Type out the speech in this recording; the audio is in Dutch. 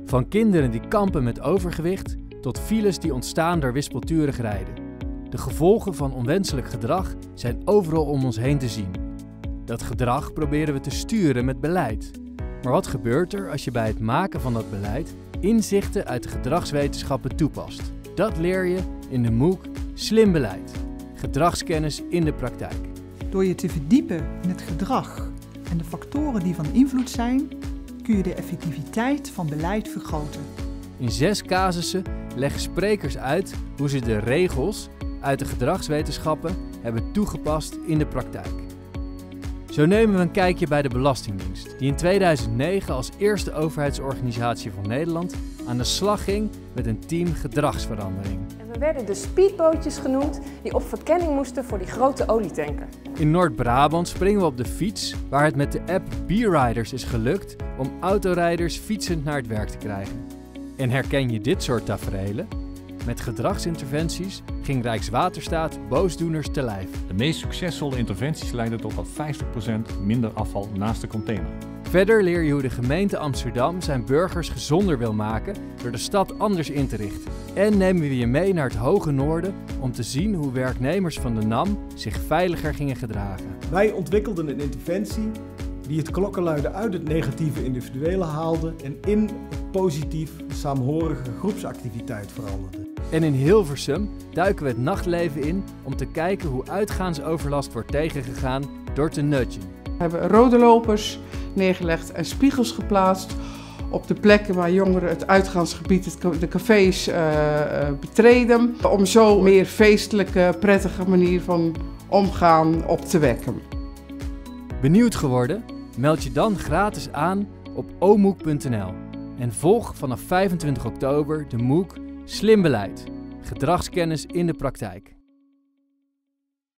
Van kinderen die kampen met overgewicht tot files die ontstaan door wispelturig rijden. De gevolgen van onwenselijk gedrag zijn overal om ons heen te zien. Dat gedrag proberen we te sturen met beleid. Maar wat gebeurt er als je bij het maken van dat beleid inzichten uit de gedragswetenschappen toepast? Dat leer je in de MOOC Slim Beleid. Gedragskennis in de praktijk. Door je te verdiepen in het gedrag en de factoren die van invloed zijn, kun je de effectiviteit van beleid vergroten. In 6 casussen leggen sprekers uit hoe ze de regels uit de gedragswetenschappen hebben toegepast in de praktijk. Zo nemen we een kijkje bij de Belastingdienst, die in 2009 als eerste overheidsorganisatie van Nederland aan de slag ging met een team gedragsverandering. En we werden de speedbootjes genoemd die op verkenning moesten voor die grote olietanker. In Noord-Brabant springen we op de fiets, waar het met de app B-Riders is gelukt om autorijders fietsend naar het werk te krijgen. En herken je dit soort taferelen? Met gedragsinterventies ging Rijkswaterstaat boosdoeners te lijf. De meest succesvolle interventies leiden tot al 50% minder afval naast de container. Verder leer je hoe de gemeente Amsterdam zijn burgers gezonder wil maken door de stad anders in te richten. En nemen we je mee naar het hoge noorden om te zien hoe werknemers van de NAM zich veiliger gingen gedragen. Wij ontwikkelden een interventie die het klokkenluiden uit het negatieve individuele haalde en in een positief saamhorige groepsactiviteit veranderde. En in Hilversum duiken we het nachtleven in om te kijken hoe uitgaansoverlast wordt tegengegaan door te nudgen. We hebben rode lopers neergelegd en spiegels geplaatst op de plekken waar jongeren het uitgaansgebied, de cafés betreden. Om zo een meer feestelijke, prettige manier van omgaan op te wekken. Benieuwd geworden? Meld je dan gratis aan op omook.nl en volg vanaf 25 oktober de MOOC Slim Beleid. Gedragskennis in de praktijk.